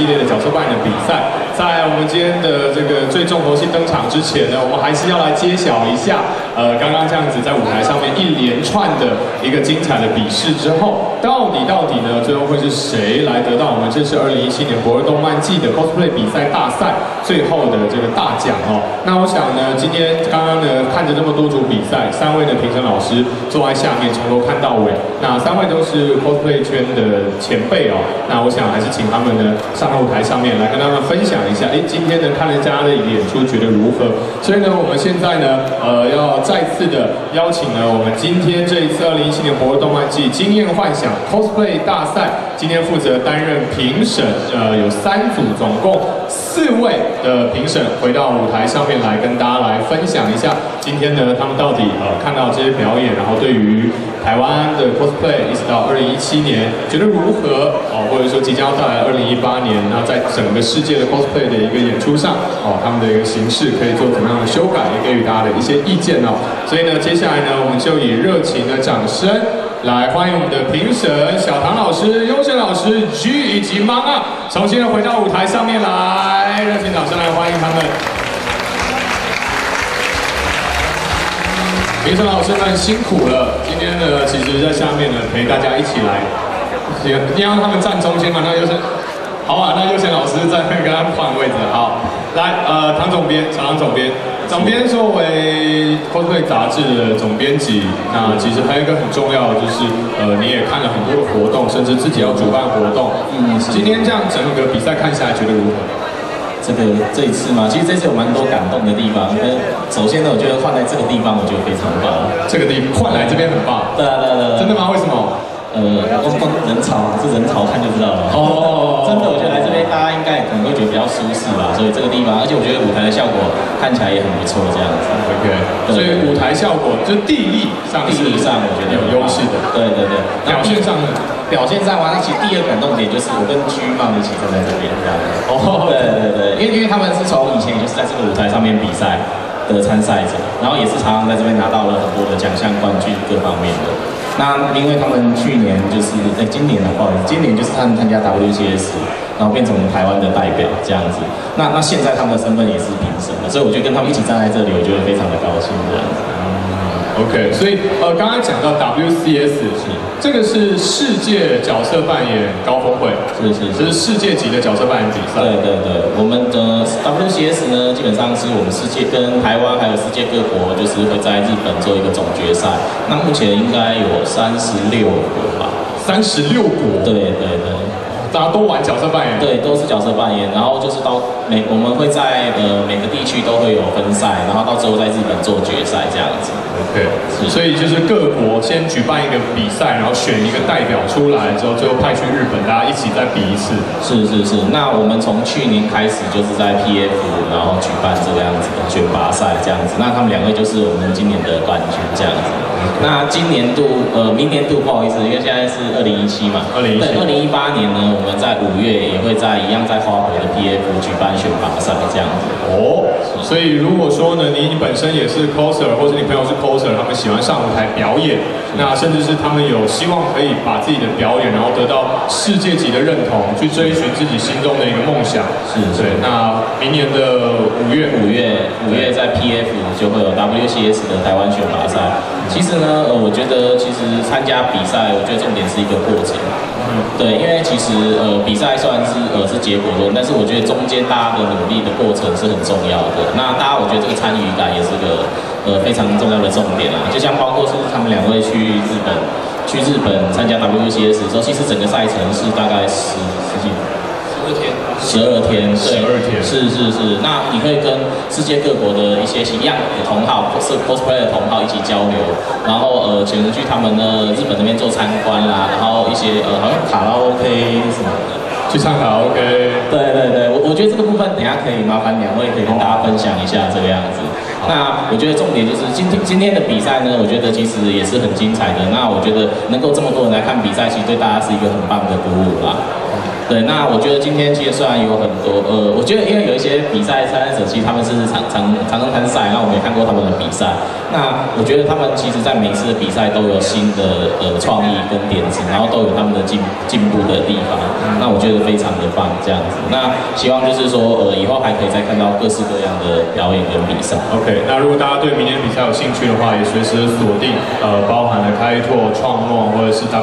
系列的角色扮演的比赛。在我们今天的这个最重头戏登场之前呢，我们还是要来揭晓一下，刚刚这样子在舞台上面一连串的一个精彩的比试之后，到底呢，最后会是谁来得到我们这是2017年博尔动漫季的 cosplay 比赛大赛最后的这个大奖哦？那我想呢，今天刚刚呢看着这么多组比赛，3位的评审老师坐在下面，从头看到尾。那3位都是 cosplay 圈的前辈哦。那我想还是请他们呢上到舞台上面来跟他们分享一下，今天呢看了大家的演出觉得如何？所以呢，我们现在呢，要再次的邀请呢，我们今天这一次2017年博尔动漫季惊艳幻想 cosplay 大赛，今天负责担任评审，有3组，总共4位的评审回到舞台上面来跟大家来分享一下，今天呢他们到底看到这些表演，然后对于台湾的 cosplay 一直到2017年觉得如何哦，或者说即将要到来2018年，那在整个世界的 cosplay 的一个演出上哦，他们的一个形式可以做怎么样的修改，也给予大家的一些意见哦。所以呢，接下来呢，我们就以热情的掌声来欢迎我们的评审小唐老师、优胜老师、G 以及芒啊，重新的回到舞台上面来，热情掌声来欢迎他们。评审老师们辛苦了，今天呢，其实在下面呢陪大家一起来，一定要让他们站中间嘛。那优胜，好啊，那优胜老师在那跟他们换位置。好，来，唐总编，小唐总编，总编作为 cosplay 杂志的总编辑，那其实还有一个很重要的就是，你也看了很多的活动，甚至自己要主办活动。今天这样整个比赛看下来，觉得如何？ 这一次嘛，其实这次有蛮多感动的地方。首先呢，我觉得换在这个地方，我觉得非常棒。 这个地换来这边很棒。 对啊。 真的吗？为什么？ 光人潮，是人潮看就知道了。哦，真的，我觉得来这边大家应该可能会觉得比较舒适吧，所以这个地方，而且我觉得舞台的效果看起来也很不错，这样子。 OK， 所以舞台效果就是地利上我觉得有优势的。 对。 表现上呢？ 表现上完，其实第二感动点就是我跟居梦一起站在这边这样子。哦，对，因为他们是从以前就是在这个舞台上面比赛的参赛者，然后也是常常在这边拿到了很多的奖项、冠军各方面的。那因为他们去年就是今年不好意思，今年就是他们参加 WCS， 然后变成我们台湾的代表这样子。那现在他们的身份也是评审了，所以我就跟他们一起站在这里，我觉得非常的高兴这样子。 OK， 所以刚刚讲到 WCS 这个是世界角色扮演高峰会，这是世界级的角色扮演比赛。 对，我们的 WCS 呢，基本上是我们世界跟台湾还有世界各国，就是会在日本做一个总决赛。那目前应该有36国吧？36国？对。 大家都玩角色扮演， 对，都是角色扮演。然后就是我们会在每个地区都会有分赛，然后到最后在日本做决赛这样子。 OK， 所以就是各国先举办一个比赛，然后选一个代表出来之后，最后派去日本，大家一起再比一次。是。 那我们从去年开始就是在 PF， 然后举办这个样子的选拔赛这样子。那他们2位就是我们今年的冠军这样子。那今年度明年度不好意思，因为现在是2017嘛。对，2018年呢，我们在5月也会一样在花博的 PF 举办选拔赛这样子。 哦，所以如果说呢，你本身也是 coser， 或者你朋友是 coser， 他们喜欢上舞台表演，那甚至是他们有希望可以把自己的表演，然后得到世界级的认同，去追寻自己心中的一个梦想。对。那明年的5月在 PF 就会有 WCS 的台湾选拔赛。其实呢，我觉得参加比赛，我觉得重点是一个过程。对，因为其实比赛虽然是结果论，但是我觉得中间大家的努力的过程是很重要的。那大家我觉得这个参与感也是个非常重要的重点啦。就像包括是他们2位去日本参加 WCS 的时候，其实整个赛程是大概12天，是。那你可以跟世界各国的一些一样的同好，是 cosplay 的同好一起交流，然后可能去他们的日本那边做参观啦，然后一些好像卡拉 OK 什么的， 去唱卡拉 OK。 对，我觉得这个部分等一下可以麻烦2位可以跟大家分享一下这个样子。那我觉得重点就是今天的比赛呢，我觉得其实也是很精彩的。那我觉得能够这么多人来看比赛，其实对大家是一个很棒的鼓舞啦。 对，那我觉得今天其实虽然有很多我觉得因为有一些比赛参赛者，其实他们是常参赛，那我们也看过他们的比赛。那我觉得他们其实在每次的比赛都有新的创意跟点子，然后都有他们的进步的地方。那我觉得非常的棒，这样子。那希望就是说以后还可以再看到各式各样的表演跟比赛。 OK， 那如果大家对明年比赛有兴趣的话，也随时锁定包含了开拓、创梦或者是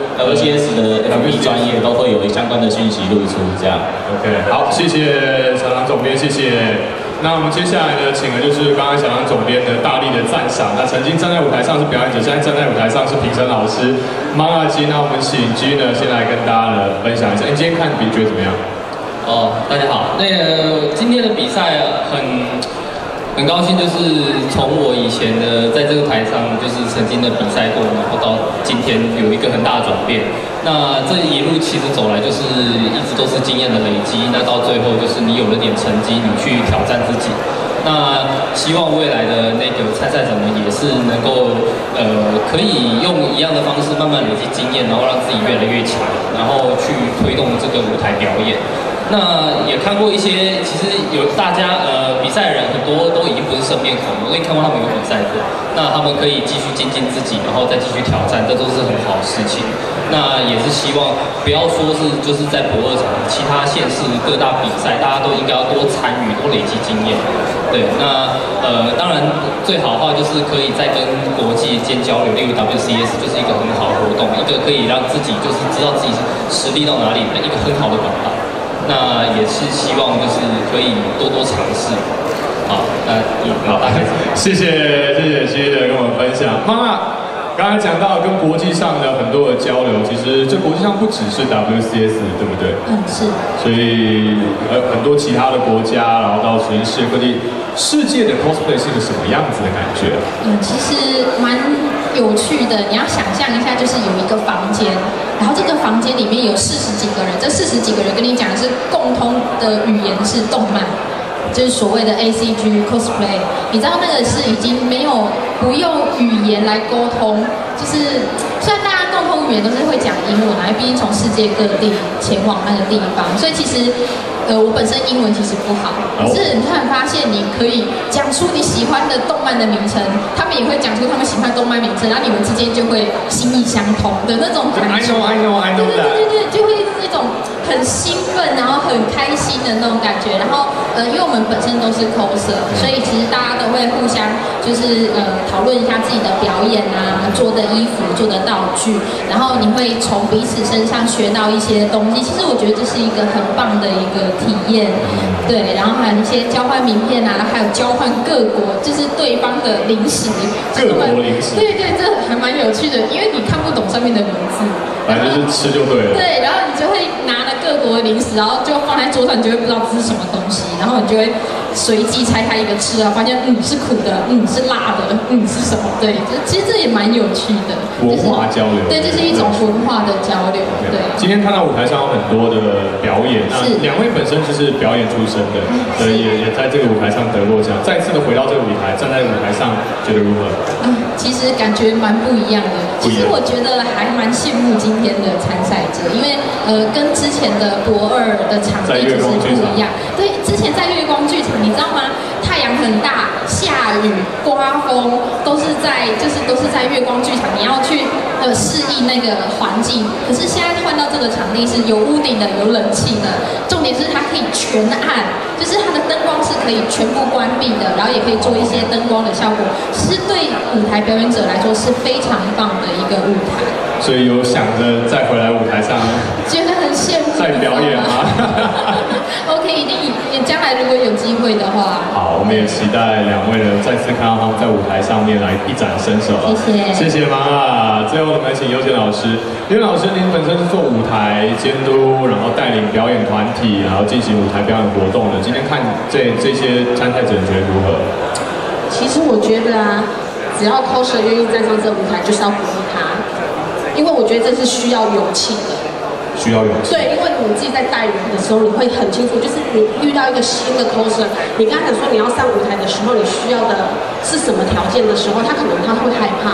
WCS 的 FB 专业都会有相关的讯息露出，这样。 OK， 好，谢谢小狼总编，谢谢。那我们接下来呢，请的就是刚刚小狼总编的大力的赞赏。那曾经站在舞台上是表演者，现在站在舞台上是评审老师Manga G。那我们请 G 呢，先来跟大家呢分享一下，你今天看比觉得怎么样？ 大家好。那个今天的比赛很高兴，就是从我以前的在这个台上就是曾经的比赛过，然后到今天有一个很大的转变。那这一路其实走来就是一直都是经验的累积，那到最后就是你有了点成绩，你去挑战自己。那希望未来的那个参赛者们也是能够可以用一样的方式慢慢累积经验，然后让自己越来越强，然后去推动这个舞台表演。那也看过一些，其实有大家比赛人很多都已经不是生面孔，我也看过他们有比赛过。那他们可以继续精进自己，然后再继续挑战，这都是很好的事情。那也是希望不要说是就是在博二场，其他县市各大比赛，大家都应该要多参与，多累积经验。对，那当然最好的话就是可以再跟国际间交流，例如 WCS 就是一个很好的活动，一个可以让自己就是知道自己实力到哪里的一个很好的管道。那也是希望就是可以多多尝试。好，好，大概谢谢G的跟我们分享。刚才讲到跟国际上的很多的交流，其实这国际上不只是 WCS， 对不对？ 是。 所以很多其他的国家，然后到全世界各地，世界的 cosplay 是个什么样子的感觉？ 其实蛮有趣的。你要想象一下，就是有一个房间，然后这个房间里面有40几个人，这40几个人跟你讲的是共通的语言是动漫。就是所谓的 ACG cosplay， 你知道那个是已经不用语言来沟通，就是虽然大家共同语言都是会讲英文啊，毕竟从世界各地前往那个地方，所以其实我本身英文其实不好，可是你突然发现你可以讲出你喜欢的动漫的名称，他们也会讲出他们喜欢动漫名称，然后你们之间就会心意相通的那种感觉。 I know that。 对，就会那种很兴奋，然后很开心的那种感觉。然后因为我们本身都是 coser， 所以其实大家都会互相就是讨论一下自己的表演啊，做的衣服、做的道具，然后你会从彼此身上学到一些东西。其实我觉得这是一个很棒的一个体验，对。然后还有一些交换名片啊，还有交换各国就是对方的零食， 各国零食， 对，这还蛮有趣的，因为你看不懂上面的文字， 反正就是吃就对了。 对，然后你就会拿了各国的零食，然后就放在桌上，你就会不知道这是什么东西，然后你就会随机拆开一个吃啊，发现是苦的，是辣的，是什么？对，其实这也蛮有趣的， 文化交流。 对，这是一种文化的交流。对， 今天看到舞台上有很多的表演，那2位本身就是表演出身的，所以也在这个舞台上得过奖。再次的回到这个舞台，站在舞台上，觉得如何？ 其实感觉蛮不一样的。其实我觉得还蛮羡慕今天的参赛者，因为跟之前的博二的场地其实不一样。对，之前在月光剧场，你知道吗？太阳很大，下雨、刮风，都是在月光剧场，你要去适应那个环境。可是现在换到这个场地是有屋顶的、有冷气的，重点是它可以全暗，就是它的灯光是可以全部关闭的，然后也可以做一些灯光的效果。其实对舞台表演者来说是非常棒的一个舞台。 所以有想着再回来舞台上， 觉得很羡慕。 再表演吗 ？OK， 一定将来如果有机会的话。 好，我们也期待2位呢再次看到他们在舞台上面来一展身手。谢谢妈。最后我们请优贤老师，优贤老师您本身是做舞台监督，然后带领表演团体，然后进行舞台表演活动的。今天看这些参赛者，你觉得如何？ 其实我觉得啊，只要 coser 愿意站上这舞台，就是要鼓励他，因为我觉得这是需要勇气的。 需要勇气。 对，因为你自己在带人的时候，你会很清楚，就是你遇到一个新的 coser， 你跟他讲说你要上舞台的时候，你需要的是什么条件的时候，他可能会害怕。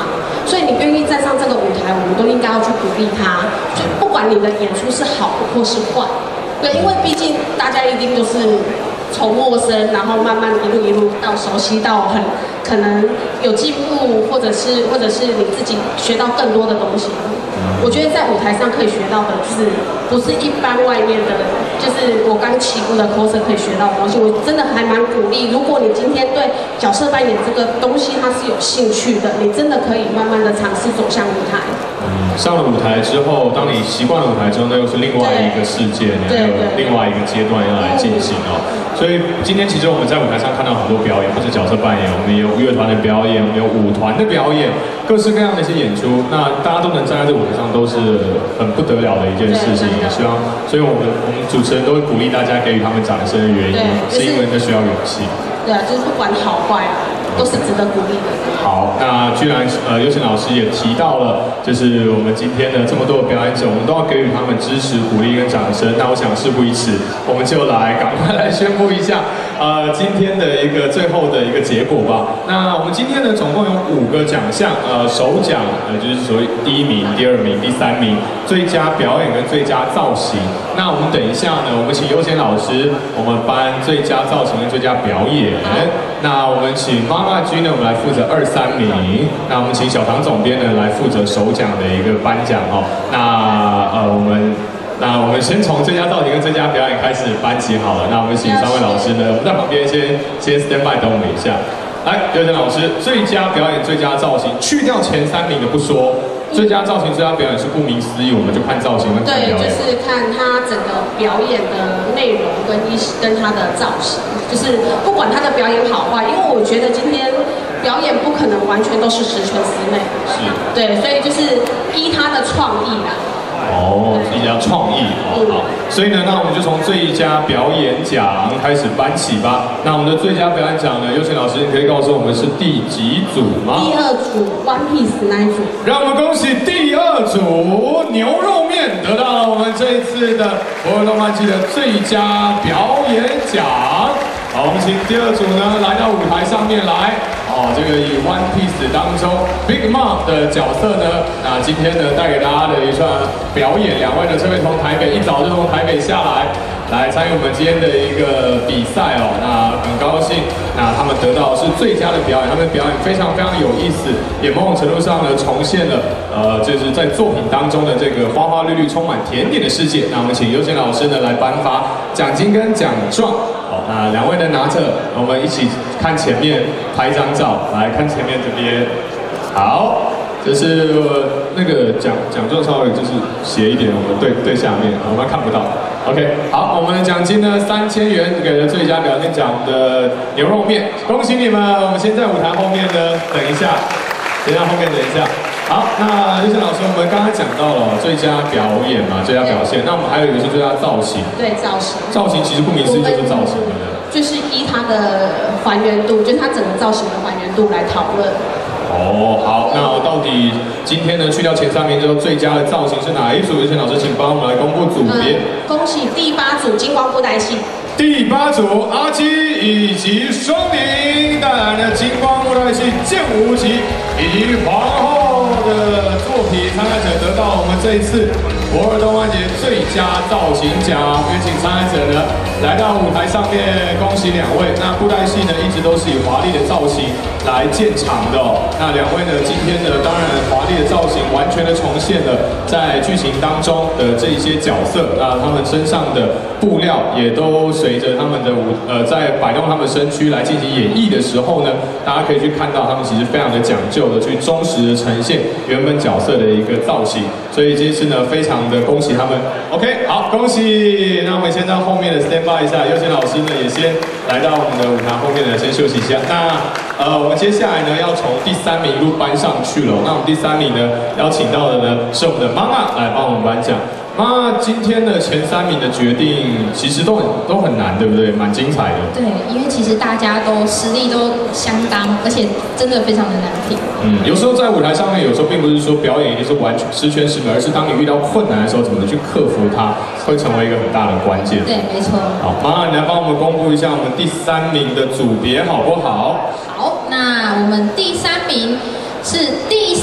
所以你愿意站上这个舞台，我们都应该要去鼓励他。就不管你的演出是好或是坏，对，因为毕竟大家一定都是从陌生，然后慢慢一路到熟悉到很可能有进步，或者是你自己学到更多的东西。我觉得在舞台上可以学到的，就是不是一般外面的，就是我刚起步的 coser 可以学到的东西。我真的还蛮鼓励，如果你今天对角色扮演这个东西它是有兴趣的，你真的可以慢慢的尝试走向舞台。 上了舞台之后，当你习惯了舞台之后，那又是另外一个世界，你还有另外一个阶段要来进行哦。所以今天其实我们在舞台上看到很多表演，不是角色扮演，我们也有乐团的表演，我们有舞团的表演，各式各样的一些演出。那大家都能站在这舞台上，都是很不得了的一件事情。也希望，所以我们主持人都会鼓励大家给予他们掌声的原因，是因为这需要勇气。 对啊，就是不管好坏啊，都是值得鼓励的。 好，那居然优贤老师也提到了，就是我们今天的这么多的表演者，我们都要给予他们支持、鼓励跟掌声。那我想事不宜迟，我们就赶快来宣布一下，今天的一个最后的一个结果吧。那我们今天呢，总共有5个奖项，首奖就是所谓第1名、第2名、第3名，最佳表演跟最佳造型。那我们等一下呢，我们请优贤老师，我们颁最佳造型跟最佳表演。那我们请妈妈君呢，我们来负责2、3名。那我们请小唐总编呢来负责首奖的一个颁奖哦。那我们先从最佳造型跟最佳表演开始颁起好了。那我们请3位老师呢，我们在旁边先 stand by 等我们一下。来，优贤老师，最佳表演、最佳造型，去掉前3名的不说。最佳造型、最佳表演是顾名思义，我们就看造型跟看表演。 对，就是看他整个表演的内容跟他的造型，就是不管他的表演好坏，因为我觉得今天表演不可能完全都是十全十美。 是。对， 所以就是依他的创意啦。 哦，最佳创意哦，好，所以呢，那我们就从最佳表演奖开始颁起吧。那我们的最佳表演奖呢，优贤老师，你可以告诉我们是第几组吗？ 第2组 One Piece 那一组。 让我们恭喜第2组牛肉面得到了我们这一次的博尔动漫季的最佳表演奖。好，我们请第2组呢来到舞台上面来。哦，这个以 One Piece 当中 Big Mom 的角色呢，那今天呢带给大家的一串表演，2位呢特别从台北一早就从台北下来参与我们今天的一个比赛哦。那很高兴，那他们得到的是最佳的表演，他们的表演非常非常有意思，也某种程度上呢重现了就是在作品当中的这个花花绿绿、充满甜点的世界。那我们请优贤老师呢来颁发奖金跟奖状。好，那2位呢拿着，我们一起看前面拍一张照，来看前面这边。好，就是那个奖状稍微就是斜一点，我们对下面，我们看不到。OK， 好，我们的奖金呢3000元给了最佳表现奖的牛肉面，恭喜你们！我们先在舞台后面呢等一下，先在后面等一下。好，那优贤老师，我们刚才讲到了最佳表演嘛，最佳表现，那我们还有一个是最佳造型。 对，造型。造型其实顾名思义就是造型的。 就是依它的还原度，就是它整个造型的还原度来讨论。 哦，好，那到底今天呢去掉前3名之后，最佳的造型是哪一组？优贤老师，请帮我们来公布组别。 恭喜第8组金光布袋戏。 第8组阿基以及双宁带来的金光布袋戏剑无极以及皇后的作品参赛者得到我们这一次博尔动漫节最佳造型奖。也请参赛者呢来到舞台上面，恭喜2位。那布袋戏呢一直都是以华丽的造型来建场的哦。那2位呢今天呢当然华丽的造型完全的重现了在剧情当中的这一些角色，那他们身上的布料也都随着他们的在摆动他们身躯来进行演绎的时候呢，大家可以去看到他们其实非常的讲究的去忠实的呈现原本角色的一个造型。所以这次呢非常的恭喜他们。OK， 好，恭喜！那我们先到后面的 stand by 一下，优贤老师呢也先来到我们的舞台后面呢先休息一下。那我们接下来呢要从第3名一路搬上去了。那我们第3名呢邀请到的呢是我们的妈妈来帮我们颁奖。那今天的前3名的决定其实都很难，对不对？蛮精彩的。 对，因为其实大家都实力都相当，而且真的非常的难评。 有时候在舞台上面，有时候并不是说表演一定是完全十全十美，而是当你遇到困难的时候，怎么去克服它，会成为一个很大的关键。 对，没错。 好，妈妈，你来帮我们公布一下我们第3名的组别好不好？ 好，那我们第3名是第3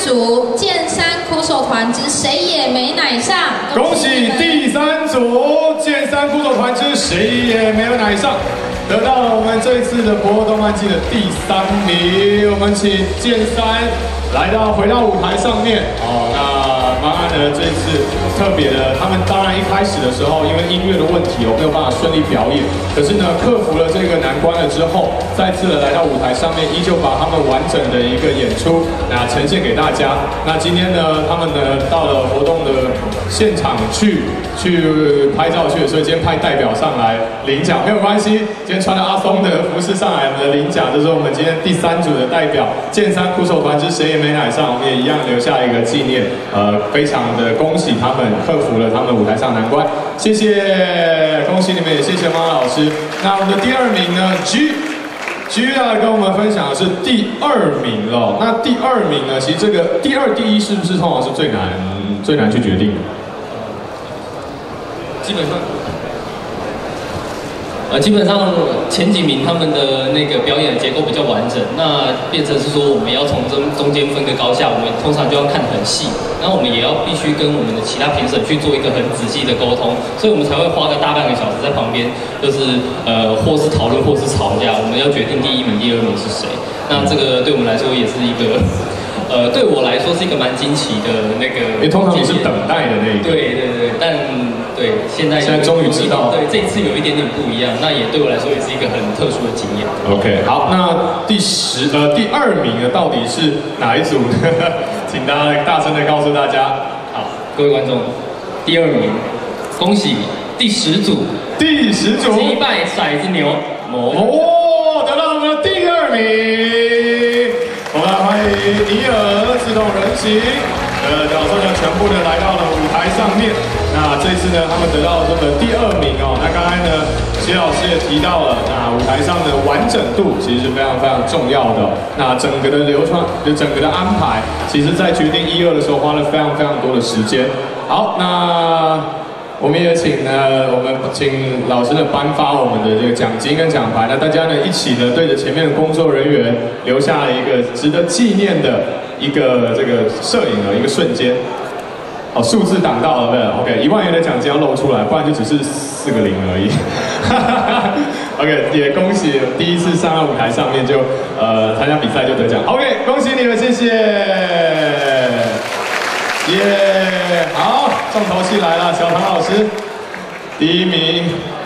组剑山苦手团之谁也没奶上， 恭喜第3组剑山苦手团之谁也没有奶上，得到了我们这一次的博尔动漫季的第3名。我们请剑山回到舞台上面。那妈妈呢这一次特别的，他们当然一开始的时候因为音乐的问题，没有办法顺利表演，可是呢克服了这个难关了之后，再次的来到舞台上面，依旧把他们完整的一个演出呈现给大家。那今天呢，他们呢到了活动的现场去拍照去，所以今天派代表上来领奖没有关系。今天穿着阿松的服饰上来，我们的领奖就是我们今天第3组的代表剑山苦手团之谁也没奶上，我们也一样留下一个纪念。非常的恭喜他们克服了他们舞台上难关，谢谢，恭喜你们，也谢谢妈妈老师。那我们的第2名呢 G 要来跟我们分享的是第2名了。那第2名呢，其实这个第2、第1是不是通常是最难去决定的？ 基本上前几名他们的那个表演的结构比较完整，那变成是说我们要从中间分个高下，我们通常就要看很细，然后我们也要必须跟我们的其他评审去做一个很仔细的沟通，所以我们才会花个大半个小时在旁边，就是或是讨论或是吵架，我们要决定第1名、第2名是谁。那这个对我们来说也是一个。对我来说是一个蛮惊奇的那个， 因为通常你是等待的那一个。 对，但对现在终于知道， 对这一次有一点点不一样，那也对我来说也是一个很特殊的经验。 OK， 好，那第2名呢，到底是哪一组呢？请大家大声的告诉大家。 好，各位观众，第2名，恭喜第10组，击败骰子牛得到我们的第2名。我们欢迎尼尔自动人形的角色呢，全部的来到了舞台上面。那这次呢，他们得到了这个第2名哦。那刚才呢，齐老师也提到了，那舞台上的完整度其实是非常非常重要的。那整个的流传，就整个的安排，其实在决定1、2的时候花了非常非常多的时间。好，那我们也请老师呢颁发我们的这个奖金跟奖牌，那大家呢一起呢对着前面的工作人员留下了一个值得纪念的一个这个摄影的一个瞬间。数字挡到了，对 ，OK， 1万元的奖金要露出来，不然就只是4个0而已。OK， 也恭喜第1次上到舞台上面就参加比赛就得奖 ，OK， 恭喜你们，谢谢。好，重头戏来了，小唐老师，第一名，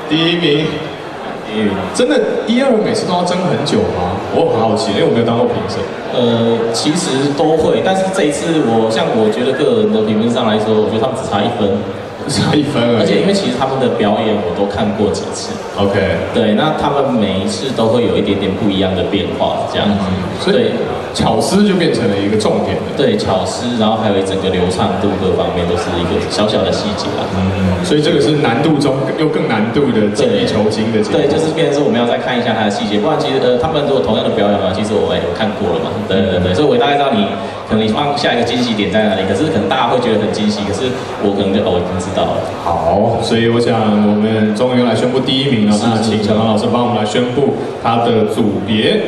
真的1、2每次都要争很久吗？我很好奇，因为我没有当过评审。 其实都会，但是这一次我觉得个人的评分上来说，我觉得他们只差1分。 差1分而已。 而且因为其实他们的表演我都看过几次 ，OK， 对，那他们每一次都会有一点点不一样的变化，这样子， 所以巧思就变成了一个重点了。 对，巧思，然后还有整个流畅度各方面都是一个小小的细节啦。 所以这个是难度中又更难度的精益求精的节目。 对，就是变成是我们要再看一下它的细节，不然其实他们如果同样的表演嘛，其实我有看过了嘛，对，所以我大概知道你可能放下一个惊喜点在哪里，可是可能大家会觉得很惊喜，可是我可能就我已经知道了。 好，所以我想我们终于来宣布第1名了，那请小唐老师帮我们来宣布他的组别。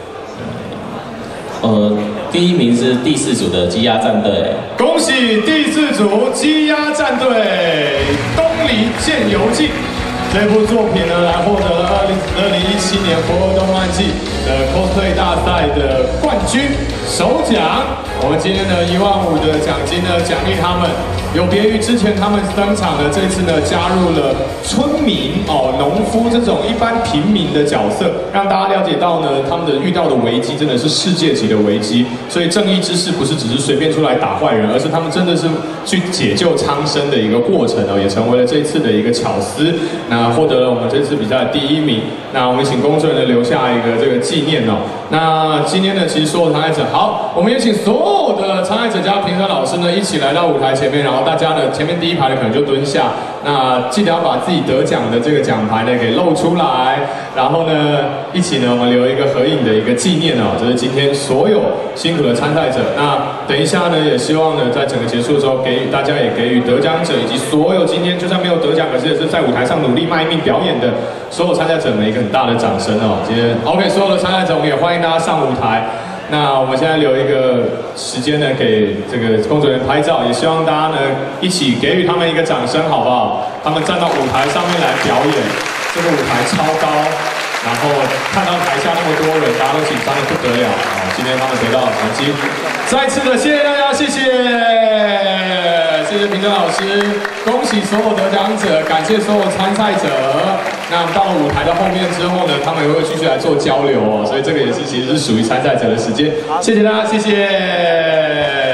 第1名是第4组的鸡鸭战队， 恭喜第4组鸡鸭战队《东离剑游记》这部作品呢，来获得了2017年博尔动漫季的 cosplay 大赛的冠军首奖。我们今天的15000的奖金呢，奖励他们。有别于之前他们登场的，这次呢加入了村民农夫这种一般平民的角色，让大家了解到呢他们的遇到的危机真的是世界级的危机，所以正义之士不是只是随便出来打坏人，而是他们真的是去解救苍生的一个过程也成为了这次的一个巧思。那获得了我们这次比赛的第1名。那我们请工作人员留下一个这个纪念那今天呢，其实所有参赛者，好，我们也请所有的参赛者加评审老师呢一起来到舞台前面，然后大家呢前面第1排的可能就蹲下，那记得要把自己得奖的这个奖牌呢给露出来，然后呢一起呢我们留一个合影的一个纪念这是今天所有辛苦的参赛者。那等一下呢，也希望呢在整个结束的时候大家也给予得奖者以及所有今天就算没有得奖，可是也是在舞台上努力卖命表演的所有参赛者们一个很大的掌声今天 OK， 所有的参赛者我们也欢迎大家上舞台。 那我们现在留一个时间呢，给这个工作人员拍照，也希望大家呢一起给予他们一个掌声，好不好？他们站到舞台上面来表演，这个舞台超高，然后看到台下那么多人，大家都紧张的不得了啊！今天他们得到了成绩，再次的谢谢大家，谢谢，谢谢评审老师，恭喜所有得奖者，感谢所有参赛者。那到了舞台的后面之后呢，他们也会继续来做交流哦，所以这个也是其实是属于参赛者的时间。谢谢大家，谢谢。